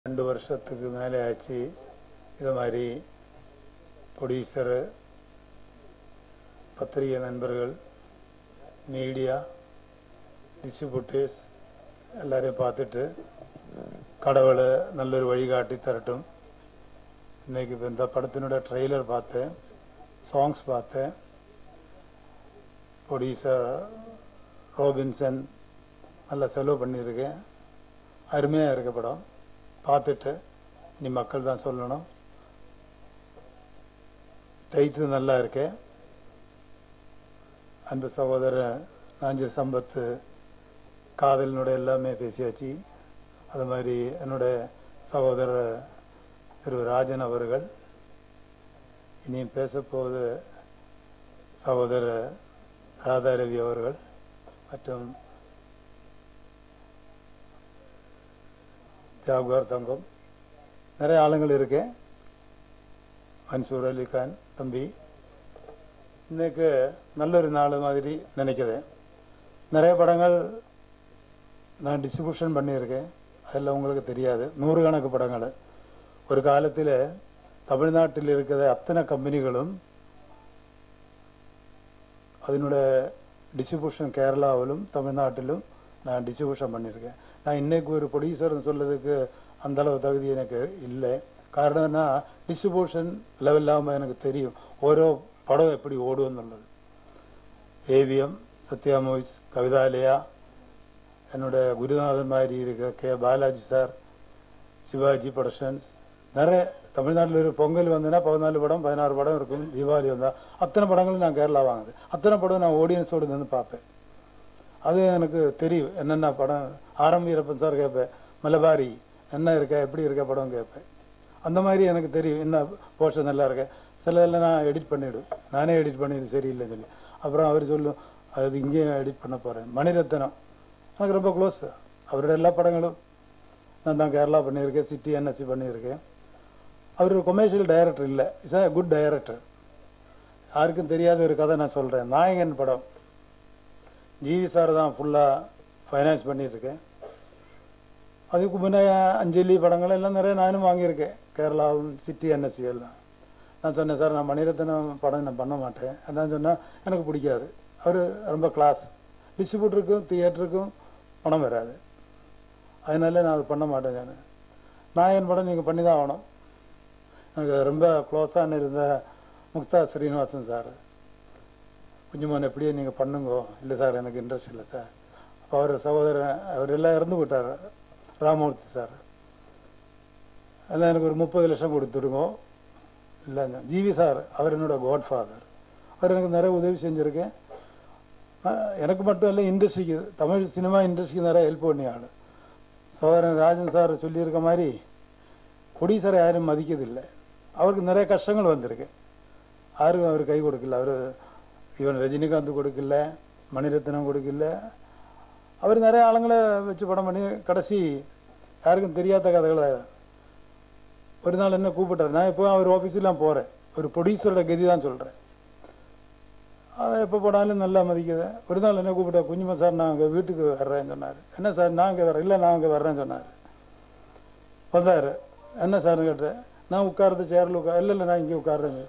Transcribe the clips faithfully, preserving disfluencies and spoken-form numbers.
ரெண்டு வருஷத்துக்கு மேலே ஆச்சு. இது மாதிரி ப்ரொடியூசரு, பத்திரிகை நண்பர்கள், மீடியா, டிஸ்ட்ரிபியூட்டர்ஸ் எல்லாரையும் பார்த்துட்டு கடவுளை நல்லொரு வழிகாட்டி தரட்டும். இன்றைக்கி இப்போ இந்த படத்தினோட ட்ரெய்லர் பார்த்தேன், சாங்ஸ் பார்த்தேன். ப்ரொடியூசர் ரோபின்சன் நல்லா செலவு பண்ணியிருக்கேன். அருமையாக இருக்க படம். பார்த்துட்டு இனி மக்கள் தான் சொல்லணும். டைட்டில் நல்லா இருக்கு. அன்பு சகோதரன் நாஞ்சில் சம்பத்து காதலினுடைய எல்லாமே பேசியாச்சு. அது மாதிரி என்னுடைய சகோதரர் திரு ராஜன் அவர்கள், இனியும் பேசப்போவது சகோதரர் ராதாரவி அவர்கள் மற்றும் ஜாகுவார் தங்கம், நிறைய ஆளுங்கள் இருக்கேன். மன்சூர் அலிகான் தம்பி, இன்னைக்கு நல்லொரு நாள் மாதிரி நினைக்கிறேன். நிறைய படங்கள் நான் டிஸ்ட்ரிபியூஷன் பண்ணியிருக்கேன், அதெல்லாம் உங்களுக்கு தெரியாது. நூறுக்கணக்கு படங்கள். ஒரு காலத்தில் தமிழ்நாட்டில் இருக்கிற அத்தனை கம்பெனிகளும் அதனுடைய டிஸ்ட்ரிபியூஷன் கேரளாவிலும் தமிழ்நாட்டிலும் நான் டிஸ்ட்ரிபியூஷன் பண்ணியிருக்கேன். நான் இன்னைக்கு ஒரு ப்ரொடியூசர்னு சொல்றதுக்கு அந்த அளவு தகுதி எனக்கு இல்லை. காரணம்னா டிஸ்ட்ரிபியூஷன் லெவல் இல்லாமல் எனக்கு தெரியும் ஓரோ படம் எப்படி ஓடும்னுள்ளது. ஏவிஎம், சத்யா மூவிஸ், கவிதாலயா, என்னுடைய குருநாதன் மாதிரி இருக்க K Balaji sir, Sivaji productions, நிறைய தமிழ்நாட்டில் ஒரு பொங்கல் வந்ததுன்னா பதினாலு படம் பதினாறு படம் இருக்கும். தீபாவளி வந்தால் அத்தனை படங்களும் நான் கேரளா வாங்குது. அத்தனை படம் நான் ஆடியன்ஸோடு நின்று பார்ப்பேன். அது எனக்கு தெரியும். என்னென்ன படம் ஆரம்பி இருப்பேன் சார் கேட்பேன். மலபாரி என்ன இருக்க, எப்படி இருக்க படம் கேட்பேன். அந்த மாதிரி எனக்கு தெரியும் என்ன போர்ஷன் நல்லா இருக்க. சில எல்லாம் நான் எடிட் பண்ணிவிடும். நானே எடிட் பண்ணி இது சரியில்லைன்னு சொல்லி அப்புறம் அவர் சொல்லும் அது இங்கேயும் எடிட் பண்ண போகிறேன். மணிரத்னம் எனக்கு ரொம்ப க்ளோஸ். அவரோட எல்லா படங்களும் நான் தான் கேரளா பண்ணியிருக்கேன், சிட்டி என்எஸ்சி பண்ணியிருக்கேன். அவர் ஒரு கொமர்ஷியல் டைரக்டர் இல்லை, இஸ் அ குட் டைரக்டர். யாருக்கும் தெரியாத ஒரு கதை நான் சொல்கிறேன். நாயகன் படம் ஜிவி சார் தான் ஃபுல்லாக ஃபைனான்ஸ் பண்ணியிருக்கேன். அதுக்கு முன்னே அஞ்சலி படங்கள் எல்லாம் நிறைய நானும் வாங்கியிருக்கேன், கேரளாவும் சிட்டி என்எஸ்சி எல்லாம். நான் சொன்னேன் சார் நான் மணிரத்னம் படம் நான் பண்ண மாட்டேன். அதான் சொன்னால் எனக்கு பிடிக்காது. அவர் ரொம்ப கிளாஸ், டிஸ்ட்ரிபியூட்டருக்கும் தியேட்டருக்கும் பணம் வராது, அதனால நான் அது பண்ண மாட்டேன். நான் நாயன் படம் நீங்கள் பண்ணி தான் ஆகணும். எனக்கு ரொம்ப க்ளோஸான இருந்த முக்தா ஸ்ரீனிவாசன் சார், குஞ்சுமான் எப்படியே நீங்கள் பண்ணுங்கோ. இல்லை சார் எனக்கு இன்ட்ரெஸ்ட் இல்லை சார். அப்போ அவர் சகோதரன் அவர் எல்லாம் இறந்து விட்டார், ராமமூர்த்தி சார். எல்லாம் எனக்கு ஒரு முப்பது லட்சம் கொடுத்துடுங்கோ. இல்லைங்க ஜிவி சார் அவர் என்னோட காட் ஃபாதர். அவர் எனக்கு நிறைய உதவி செஞ்சுருக்கேன். எனக்கு மட்டும் இல்லை, இண்டஸ்ட்ரிக்கு, தமிழ் சினிமா இண்டஸ்ட்ரிக்கு நிறைய ஹெல்ப் பண்ணி ஆள். சகோதரன் ராஜன் சார் சொல்லியிருக்க மாதிரி ப்ரொடியூசரை யாரும் மதிக்கிறதில்லை. அவருக்கு நிறைய கஷ்டங்கள் வந்திருக்கு, யாரும் அவர் கை கொடுக்கல. அவர் இவன் ரஜினிகாந்த் கொடுக்கல, மணிரத்னம் கொடுக்கல. அவர் நிறைய ஆளுங்களை வச்சு படம் பண்ணி கடைசி யாருக்கும் தெரியாத கதைகளை. ஒரு நாள் என்ன கூப்பிட்டார். நான் இப்போ அவர் ஆஃபீஸெலாம் போகிறேன். ஒரு ப்ரொடியூசரோட கதி தான் சொல்கிறேன். அதை எப்போ போனாலும் நல்லா மதிக்குது. ஒரு நாள் என்ன கூப்பிட்டா, குஞ்சுமா சார் நான் அங்கே வீட்டுக்கு வர்றேன்னு சொன்னார். என்ன சார் நான் அங்கே வர்றேன். இல்லை நான் அங்கே வர்றேன்னு சொன்னார். வந்தார். என்ன சார்னு கேட்டேன். நான் உட்கார்றது சேரில் உட்கார். இல்லை இல்லை நான் இங்கே உட்கார்றேன்னு.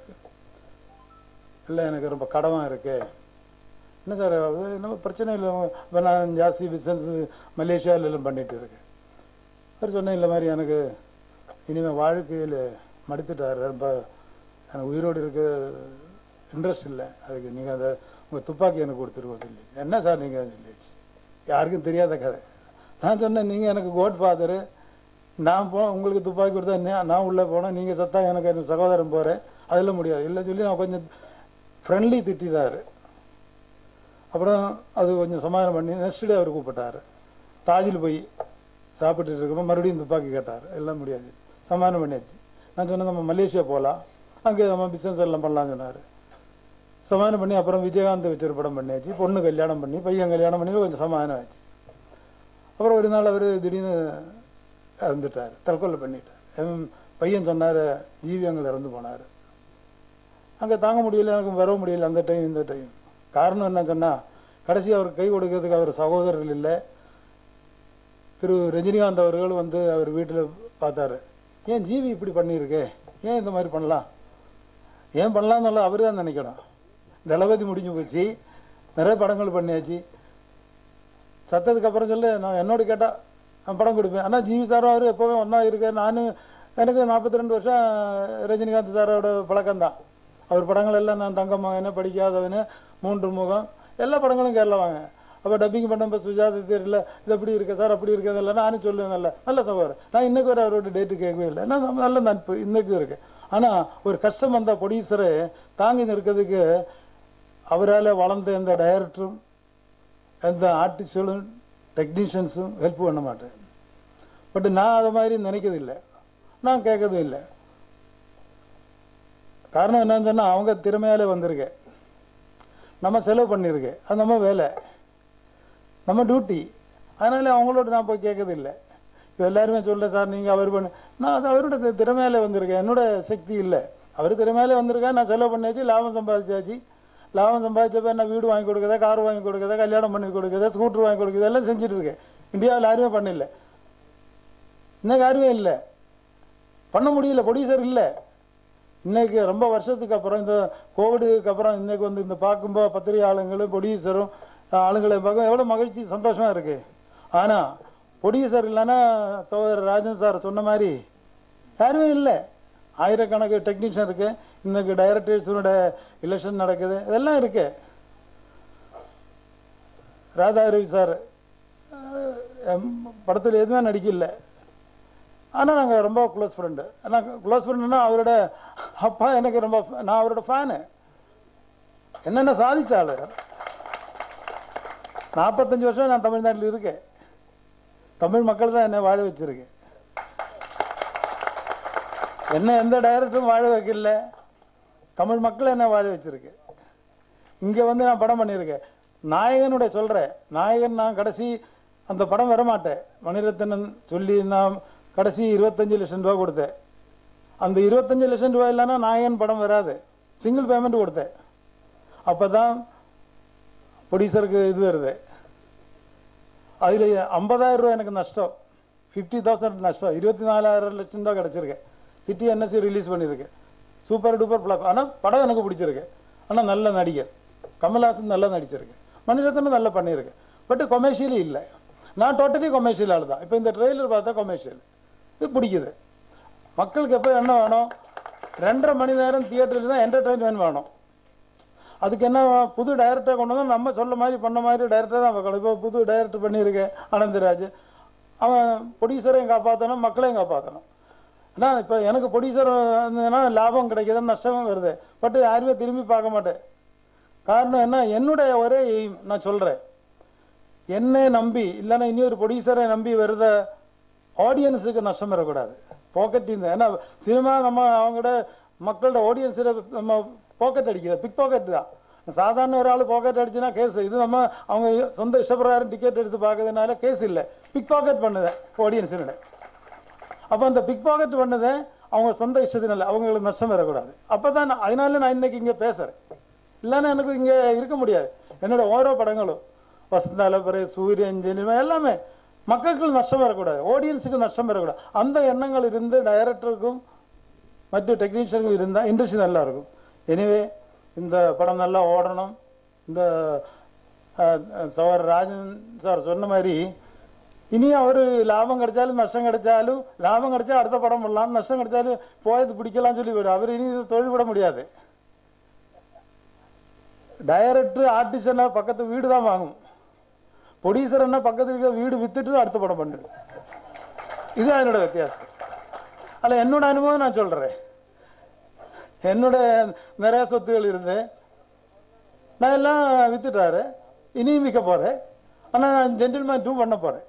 இல்லை எனக்கு ரொம்ப கடமாக இருக்கு. என்ன சார் நம்ம பிரச்சனை இல்லை, இப்போ நான் ஜாஸ்தி பிஸ்னஸ் மலேசியாவில் எல்லாம் பண்ணிட்டு இருக்கேன். அவர் சொன்னேன் இல்லை மாதிரி எனக்கு இனிமேல் வாழ்க்கையில் மடுத்துட்டார், ரொம்ப எனக்கு உயிரோடு இருக்க இன்ட்ரெஸ்ட் இல்லை. அதுக்கு நீங்கள் அதை உங்கள் துப்பாக்கி எனக்கு கொடுத்துருவோம் சொல்லி. என்ன சார் நீங்கள் சொல்லிச்சு, யாருக்கும் தெரியாத கதை. நான் சொன்னேன் நீங்கள் எனக்கு கோட் ஃபாதரு, நான் போ உங்களுக்கு துப்பாக்கி கொடுத்தா நான் உள்ளே போனேன், நீங்கள் சத்தா எனக்கு என் சகோதரன் போகிறேன், அதெல்லாம் முடியாது இல்லை சொல்லி நான் கொஞ்சம் ஃப்ரெண்ட்லி திட்டார். அப்புறம் அது கொஞ்சம் சமாதானம் பண்ணி நெக்ஸ்ட் டே அவர் கூப்பிட்டார். தாஜில் போய் சாப்பிட்டுட்டு இருக்கப்போ மறுபடியும் துப்பாக்கி கேட்டார். எல்லாம் முடியாது, சமாதானம் பண்ணியாச்சு. நான் சொன்னேன் நம்ம மலேசியா போகலாம், அங்கே நம்ம பிஸ்னஸ் எல்லாம் பண்ணலாம்னு சொன்னார். சமாதானம் பண்ணி அப்புறம் விஜயகாந்த் வச்சு ஒரு படம் பண்ணியாச்சு. பொண்ணு கல்யாணம் பண்ணி பையன் கல்யாணம் பண்ணி கொஞ்சம் சமாதானம் ஆச்சு. அப்புறம் ஒரு நாள் அவர் திடீர்னு இறந்துட்டார், தற்கொலை பண்ணிட்டார். என் பையன் சொன்னார் ஜீவி அங்கே இறந்து போனார். அங்கே தாங்க முடியல, எனக்கு வர முடியல அந்த டைம் இந்த டைம். காரணம் என்ன சொன்னால் கடைசி அவருக்கு கை கொடுக்கறதுக்கு அவர் சகோதரர்கள் இல்லை. திரு ரஜினிகாந்த் அவர்கள் வந்து அவர் வீட்டில் பார்த்தாரு. ஏன் ஜிவி இப்படி பண்ணியிருக்கே, ஏன் இந்த மாதிரி பண்ணலாம், ஏன் பண்ணலாம்னால அவரு தான் நினைக்கணும். தளபதி முடிஞ்சு போச்சு, நிறைய படங்கள் பண்ணியாச்சு. சத்தத்துக்கு அப்புறம் சொல்லு, நான் என்னோட கேட்டால் நான் படம் கொடுப்பேன். ஆனால் ஜிவி சாரும் அவர் எப்போவுமே ஒன்றா இருக்கேன். நானும் எனக்கு நாற்பத்தி ரெண்டு வருஷம் ரஜினிகாந்த் சாரோட பழக்கம்தான். அவர் படங்கள் எல்லாம் நான் தங்கமகன்னு, படிக்காதவனு, மூன்று முகம், எல்லா படங்களும் கேரளா வாங்க. அப்போ டப்பிங் பண்ணப்போ சுஜாதா தெரியல, இது எப்படி இருக்கு சார், அப்படி இருக்கிறதில்ல நானும் சொல்லுவேன். நல்ல நல்ல சகோதரர். நான் இன்னைக்கு வரை அவரோட டேட்டு கேட்கவே இல்லை. நான் நல்ல நட்பு இன்னைக்கும் இருக்கு. ஆனால் ஒரு கஷ்டம் வந்தால் ப்ரொடியூசரு தாங்கி நிற்கிறதுக்கு அவரால் வளர்ந்த எந்த டைரக்டரும் எந்த ஆர்டிஸ்டும் டெக்னீஷியன்ஸும் ஹெல்ப் பண்ண மாட்டேன். பட் நான் அதை மாதிரி நினைக்கிறதில்லை, நான் கேட்கறதும் இல்லை. காரணம் என்னன்னு சொன்னால் அவங்க திறமையாலே வந்திருக்கேன், நம்ம செலவு பண்ணியிருக்கேன், அது நம்ம வேலை, நம்ம டியூட்டி. அதனால அவங்களோட நான் போய் கேட்கறது இல்லை. இப்போ எல்லாருமே சொல்ல சார் நீங்கள் அவர் பண்ணு, நான் அது அவரோட திறமையாலே வந்திருக்கேன், என்னோட சக்தி இல்லை. அவர் திறமையாலே வந்திருக்கேன், நான் செலவு பண்ணியாச்சு, லாபம் சம்பாதிச்சாச்சு. லாபம் சம்பாதிச்சப்ப என்ன வீடு வாங்கி கொடுக்குறதா, கார் வாங்கி கொடுக்குறதா, கல்யாணம் பண்ணி கொடுக்குறதா, ஸ்கூட்டர் வாங்கி கொடுக்குறது எல்லாம் செஞ்சுட்டு இருக்கேன். இந்தியாவில் யாருமே பண்ணல, இன்னைக்கு யாருமே இல்லை, பண்ண முடியல, ப்ரொடியூசர் இல்லை. இன்னைக்கு ரொம்ப வருஷத்துக்கு அப்புறம், இந்த கோவிடுக்கு அப்புறம் இன்னைக்கு வந்து இந்த பார்க்கும்போது பத்திரிகை ஆளுங்களும் ப்ரொடியூசரும் ஆளுங்களை பார்க்க எவ்வளோ மகிழ்ச்சி சந்தோஷமா இருக்கு. ஆனால் ப்ரொடியூசர் இல்லைன்னா சகோதரர் ராஜன் சார் சொன்ன மாதிரி யாருமே இல்லை. ஆயிரக்கணக்கு டெக்னீஷியன் இருக்கு, இன்னைக்கு டைரக்டர்ஸோட எலெக்ஷன் நடக்குது, இதெல்லாம் இருக்கு. ராதா ரவி சார் படத்தில் எதுவுமே நடிக்கல, ஆனால் நாங்கள் ரொம்ப க்ளோஸ் ஃப்ரெண்டு. ஆனால் க்ளோஸ் ஃப்ரெண்டுன்னா அவரோட அப்பா எனக்கு ரொம்ப, நான் அவரோட ஃபேனு. என்னென்ன சாதிச்சாள். நாற்பத்தஞ்சு வருஷம் நான் தமிழ்நாட்டில் இருக்கேன், தமிழ் மக்கள் தான் என்னை வாழ வச்சிருக்கு. என்ன எந்த டைரக்டரும் வாழ வைக்கல, தமிழ் மக்கள் என்ன வாழ வச்சிருக்கு. இங்கே வந்து நான் படம் பண்ணியிருக்கேன், நாயகனுடைய சொல்கிறேன், நாயகன் நான் கடைசி அந்த படம் வரமாட்டேன், மணிரத்னன் சொல்லி நான் கடைசி இருபத்தஞ்சு லட்சம் ரூபா கொடுத்தேன். அந்த இருபத்தஞ்சு லட்சம் ரூபாய் இல்லைன்னா நாயகன் படம் வராது, சிங்கிள் பேமெண்ட் கொடுத்தேன். அப்போ தான் ப்ரொடியூசருக்கு இது வருது. அதில் ஐம்பதாயிரம் ரூபா எனக்கு நஷ்டம், ஃபிஃப்டி தௌசண்ட் நஷ்டம், இருபத்தி நாலாயிரம் லட்சம் தான் கிடச்சிருக்கேன். சிட்டி என்எஸ்சி ரிலீஸ் பண்ணியிருக்கேன், சூப்பர் டூப்பர் பிளாக். ஆனால் படம் எனக்கு பிடிச்சிருக்கு, ஆனால் நல்ல நடிகர். கமல்ஹாசன் நல்லா நடிச்சிருக்கு, மணிரத்னம் நல்லா பண்ணியிருக்கு. பட் கொமர்ஷியலி இல்லை, நான் டோட்டலி கொமர்ஷியல் ஆள் தான். இப்போ இந்த ட்ரெய்லர் பார்த்தா கொமர்ஷியல் இது பிடிக்குது. மக்களுக்கு எப்போ என்ன வேணும், ரெண்டரை மணி நேரம் தியேட்டரில் தான் என்டர்டெயின்மெண்ட் வேணும். அதுக்கு என்ன புது டைரக்டர் கொண்டு வந்தால் நம்ம சொல்ல மாதிரி பண்ண மாதிரி டைரக்டர் தான் பார்க்கணும். இப்போ புது டைரக்டர் பண்ணியிருக்கேன் ஆனந்தராஜ், அவன் ப்ரொடியூசரையும் காப்பாற்றணும், மக்களையும் காப்பாற்றணும். ஏன்னா இப்போ எனக்கு ப்ரொடியூசர் இருந்ததுன்னா லாபம் கிடைக்கிது, நஷ்டமும் வருது, பட் யாருமே திரும்பி பார்க்க மாட்டேன். காரணம் என்ன, என்னுடைய ஒரே எய்ம் நான் சொல்கிறேன், என்னை நம்பி இல்லைன்னா இனி ஒரு ப்ரொடியூசரை நம்பி வருத ஆடியன்ஸுக்கு நஷ்டம் வரக்கூடாது. பாக்கெட் இந்த ஏன்னா சினிமா நம்ம அவங்களோட மக்களோட ஆடியன்ஸில் நம்ம பாக்கெட் அடிக்கிறது, பிக் பாக்கெட் தான். சாதாரண ஒரு ஆள் பாக்கெட் அடிச்சுன்னா கேஸ், இது நம்ம அவங்க சொந்த இஷ்டப்பிரகாரம் டிக்கெட் எடுத்து பார்க்கறதுனால கேஸ் இல்லை, பிக் பாக்கெட் பண்ணுதேன் ஆடியன்ஸினோட. அப்போ அந்த பிக் பாக்கெட் பண்ணதை அவங்க சொந்த இஷ்டத்தினால அவங்களுக்கு நஷ்டம் வரக்கூடாது. அப்போ தான் நான் அதனால நான் இன்னைக்கு இங்கே பேசுகிறேன், இல்லைன்னா எனக்கு இங்கே இருக்க முடியாது. என்னோட ஓரோ படங்களும் வசந்தாலபுரை, சூரியன், ஜெனிமா எல்லாமே மக்களுக்கு நஷ்டம் வரக்கூடாது, ஆடியன்ஸுக்கு நஷ்டம் வரக்கூடாது. அந்த எண்ணங்கள் இருந்து டைரக்டருக்கும் மற்ற டெக்னீஷியனுக்கும் இருந்தால் இண்டஸ்ட்ரி நல்லா இருக்கும். எனிவே இந்த படம் நல்லா ஓடணும். இந்த சவர் ராஜன் சார் சொன்ன மாதிரி இனி அவர் லாபம் கிடைச்சாலும் நஷ்டம் கிடைச்சாலும், லாபம் கிடைச்சா அடுத்த படம் பண்ணலாம், நஷ்டம் கிடைச்சாலும் போயது பிடிக்கலாம் சொல்லி போய்டும். அவர் இனி தொழில் விட முடியாது. டைரக்டர் ஆர்டிஸ்ட்னா பக்கத்து வீடு தான் வாங்கும், ப்ரொடியூசர் என்ன பக்கத்தில் இருக்க வீடு வித்துட்டு அடுத்த படம் பண்ணிடு. இதுதான் என்னோட வித்தியாசம். அல்ல என்னோட அனுபவம் நான் சொல்றேன். என்னோட நிறைய சொத்துகள் இருந்து நான் எல்லாம் வித்துட்டாரு, இனியும் விற்க போறேன். ஆனால் நான் ஜென்டில்மேன் டூ பண்ண போறேன்.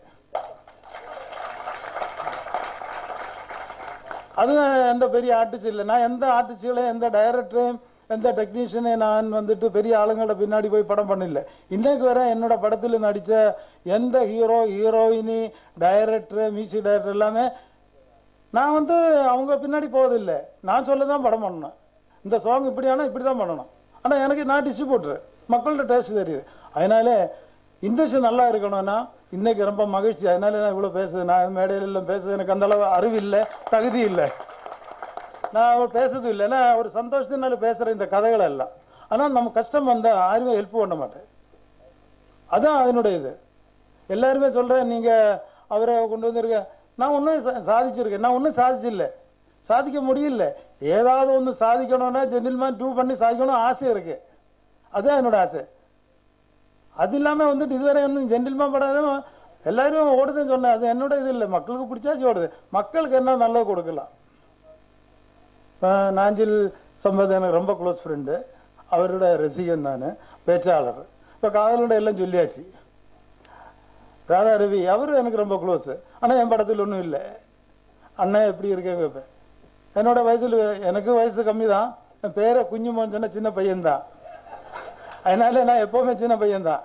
அதுவும் எந்த பெரிய ஆர்டிஸ்ட் இல்லை, நான் எந்த ஆர்டிஸ்ட்களையும் எந்த டைரக்டரையும் எந்த டெக்னீஷியனை நான் வந்துட்டு பெரிய ஆளுங்களோட பின்னாடி போய் படம் பண்ணல. இன்னைக்கு வர என்னோட படத்தில் நடித்த எந்த ஹீரோ, ஹீரோயினி, டைரக்டர், மியூசிக் டைரக்டர் எல்லாமே நான் வந்து அவங்க பின்னாடி போவதில்லை, நான் சொல்ல தான் படம் பண்ணணும். இந்த சாங் இப்படி ஆனால் இப்படி தான் பண்ணணும். ஆனால் எனக்கு நான் டிஸ்ட்ரிபியூட்டர், மக்களோட டேஸ்ட் தெரியுது. அதனால இண்டஸ்ட்ரி நல்லா இருக்கணும்னா இன்னைக்கு ரொம்ப மகிழ்ச்சி. அதனால நான் இவ்வளோ பேசுது, நான் மேடையில எல்லாம் பேசுது எனக்கு அந்த அளவு அறிவு இல்லை, தகுதி இல்லை, நான் பேசுறது இல்லை. ஏன்னா ஒரு சந்தோஷத்தினால பேசுகிற இந்த கதைகள் எல்லாம். ஆனால் நம்ம கஷ்டம் வந்தால் யாருமே ஹெல்ப் பண்ண மாட்டேன். அதான் அதனுடைய இது. எல்லாருமே சொல்கிறேன் நீங்கள் அவரை கொண்டு வந்திருக்க, நான் ஒன்றும் சாதிச்சிருக்கேன், நான் ஒன்றும் சாதிச்சில்லை, சாதிக்க முடியல. ஏதாவது ஒன்று சாதிக்கணும்னா ஜென்டில்மேன் டூ பண்ணி சாதிக்கணும் ஆசை இருக்கு, அதுதான் என்னோட ஆசை. அது இல்லாமல் வந்துட்டு இதுவரை வந்து ஜென்டில்மேன் படம் எல்லாரும் ஓடுதுன்னு சொன்னேன், அது என்னோட இது இல்லை, மக்களுக்கு பிடிச்சாச்சு ஓடுது. மக்களுக்கு என்ன நல்லது கொடுக்கலாம். இப்போ நாஞ்சில் சம்பத் எனக்கு ரொம்ப க்ளோஸ் ஃப்ரெண்டு, அவரோட ரசிகன் நான், பேச்சாளர். இப்போ காதலோட எல்லாம் சொல்லியாச்சு. ராதா ரவி அவரும் எனக்கு ரொம்ப க்ளோஸு, ஆனால் என் படத்தில் ஒன்றும் இல்லை. அண்ணன் எப்படி இருக்கேங்க? இப்போ என்னோட வயசில் எனக்கு வயசு கம்மி தான், என் பேரை குஞ்சுமோன்னு சொன்ன சின்ன பையன்தான், அதனால நான் எப்போவுமே சின்ன பையன்தான்.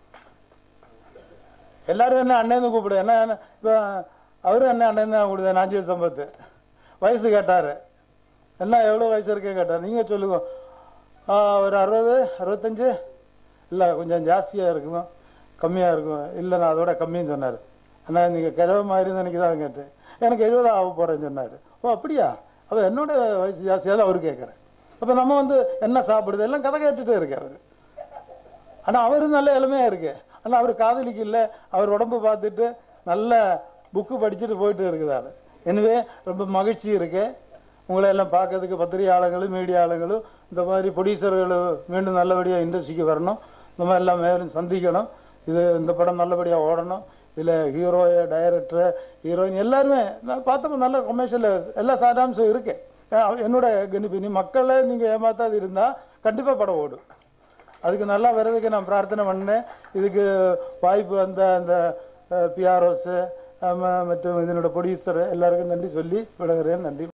எல்லாரும் என்ன அண்ணன் கூப்பிடு, என்ன இப்போ அவரும் என்ன அண்ணன் தான் கூப்பிடுது. நாஞ்சில் சம்பத்து வயசு கேட்டார், என்ன எவ்வளோ வயசு இருக்கே கேட்டார். நீங்கள் சொல்லுங்க, ஒரு அறுபது அறுபத்தஞ்சு இல்லை கொஞ்சம் ஜாஸ்தியாக இருக்கும், கம்மியாக இருக்கும். இல்லை நான் அதோட கம்மின்னு சொன்னார். ஆனால் நீங்கள் கிழவு மாதிரி எனக்கு தான் கேட்டேன். எனக்கு எழுபது ஆக போகிறேன்னு சொன்னார். ஓ அப்படியா, அப்போ என்னோட வயசு ஜாஸ்தியாக தான் அவர் கேட்குறேன். அப்போ நம்ம வந்து என்ன சாப்பிடுது எல்லாம் கதை கேட்டுகிட்டே இருக்கு அவர். ஆனால் அவரு நல்ல இளமையாக இருக்கு, ஆனால் அவர் காதலிக்கு இல்லை, அவர் உடம்பு பார்த்துட்டு நல்ல புக்கு படிச்சுட்டு போயிட்டு இருக்குதாரு. எனவே ரொம்ப மகிழ்ச்சி இருக்கு உங்களை எல்லாம் பார்க்கறதுக்கு. பத்திரிகையாளர்களும் மீடியாளர்களும் இந்த மாதிரி ப்ரொடியூசர்களும் மீண்டும் நல்லபடியாக இண்டஸ்ட்ரிக்கு வரணும், இந்த மாதிரி எல்லாம் மேலும் சந்திக்கணும். இது இந்த படம் நல்லபடியாக ஓடணும். இதில் ஹீரோ, டைரக்டர், ஹீரோயின் எல்லாருமே நான் பார்த்தப்போ நல்ல கமர்ஷியல் எல்லா சாராம்சம் இருக்கு. என்னோட கணிப்பு, மக்களை நீங்கள் ஏமாத்தாது இருந்தால் கண்டிப்பாக படம் ஓடும். அதுக்கு நல்லா வர்றதுக்கு நான் பிரார்த்தனை பண்ணேன். இதுக்கு வாய்ப்பு வந்த அந்த பிஆர்ஓஸு மற்றும் இதனோட ப்ரொடியூசர் எல்லாருக்கும் நன்றி சொல்லி விடுகிறேன். நன்றி.